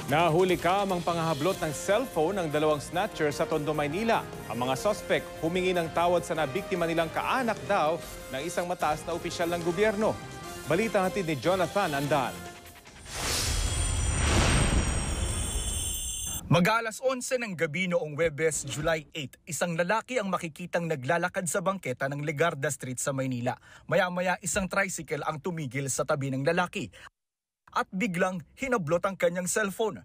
Nahuli kamang panghahablot ng cellphone ng dalawang snatcher sa Tondo, Maynila. Ang mga suspect humingi ng tawad sa nabiktima nilang kaanak daw ng isang mataas na opisyal ng gobyerno. Balita hatid ni Jonathan Andal. Mag-alas 11 ng gabi noong Huwebes, July 8, isang lalaki ang makikitang naglalakad sa bangketa ng Legarda Street sa Maynila. Maya-maya isang tricycle ang tumigil sa tabi ng lalaki at biglang hinablot ang kanyang cellphone.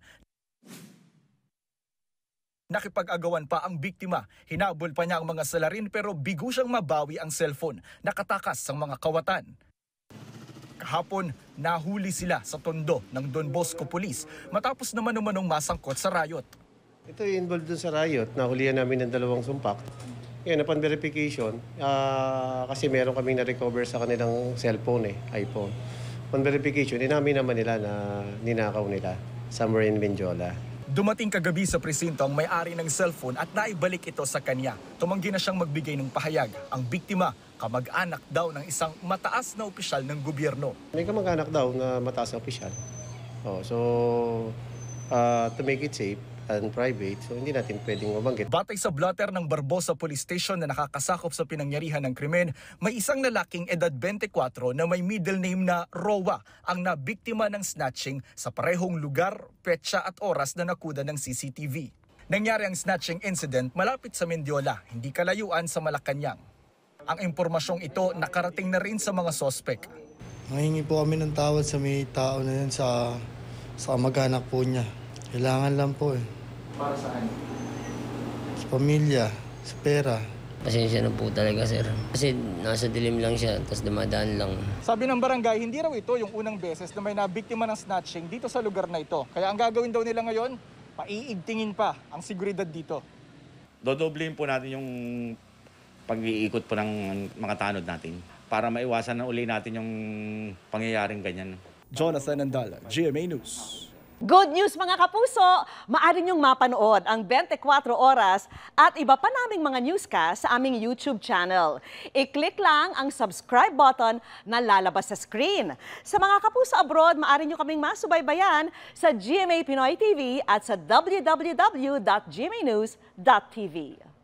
Nakipag-agawan pa ang biktima. Hinabol pa niya ang mga salarin pero bigo siyang mabawi ang cellphone. Nakatakas ang mga kawatan. Kahapon, nahuli sila sa Tondo ng Don Bosco Police matapos naman umanong masangkot sa riot. Ito yung involved dun sa riot. Nahulihan namin ng dalawang sumpak. Ngayon, upon verification, kasi meron kaming na-recover sa kanilang cellphone, iPhone. Upon verification, inamin naman nila na ninakaw nila somewhere in Benjola. Dumating kagabi sa presinto ang may-ari ng cellphone at naibalik ito sa kanya. Tumanggi na siyang magbigay ng pahayag. Ang biktima, kamag-anak daw ng isang mataas na opisyal ng gobyerno. May kamag-anak daw na mataas na opisyal. To make it safe and private, so hindi natin pwedeng mabanggit. Batay sa blotter ng Barbosa Police Station na nakakasakop sa pinangyarihan ng krimen, may isang lalaking edad 24 na may middle name na Rowa ang nabiktima ng snatching sa parehong lugar, petsa at oras na nakuha ng CCTV. Nangyari ang snatching incident malapit sa Mendiola, hindi kalayuan sa Malacanang. Ang impormasyong ito nakarating na rin sa mga sospek. Nangingi po kami ng tawad sa may tao na yun sa kamag-anak po niya. Kailangan lang po eh. Para saan? Sa pamilya, sa pera. Pasensya na po talaga, sir. Kasi nasa dilim lang siya, tapos dumadaan lang. Sabi ng barangay, hindi raw ito yung unang beses na may nabiktima ng snatching dito sa lugar na ito. Kaya ang gagawin daw nila ngayon, paiigtingin pa ang seguridad dito. Dodoblein po natin yung pag-iikot po ng mga tanod natin para maiwasan na uli natin yung pangyayaring ganyan. Jonathan Andal, GMA News. Good news mga kapuso! Maaari niyong mapanood ang 24 oras at iba pa naming mga newscast sa aming YouTube channel. I-click lang ang subscribe button na lalabas sa screen. Sa mga kapuso abroad, maaari niyo kaming masubaybayan sa GMA Pinoy TV at sa www.gmanews.tv.